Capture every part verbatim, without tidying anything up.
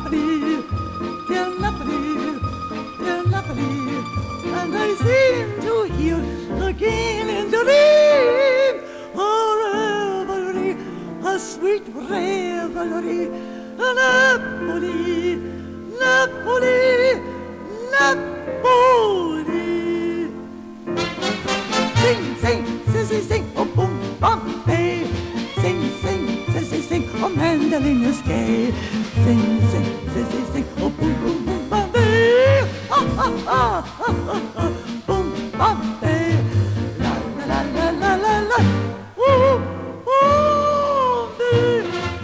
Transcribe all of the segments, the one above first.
napoli, dear napoli, dear napoli, and I seem to hear again in the dream a revelry, a sweet revelry, Napoli, Napoli, Napoli. Sing, sing, sing, sing, sing, oh boom, Bombay. Sing, sing, sing, sing, sing, oh mandolin is gay. Sing, sing, sing, sing, sing, oh boom, boom, boom, Bombay. Ha, ha, ha, ha, ha, ha, boom, Bombay. La, la, la, la, la, la, ooh, Bombay.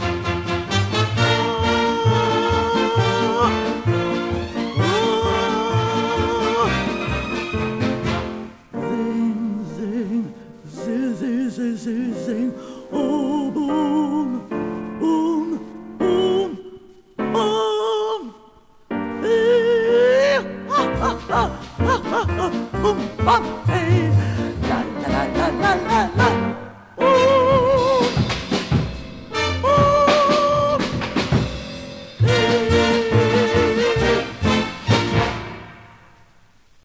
Zing, zing, zing, oh boom, boom, boom, boom, eh, ha ha ha ha ha, boom, bum.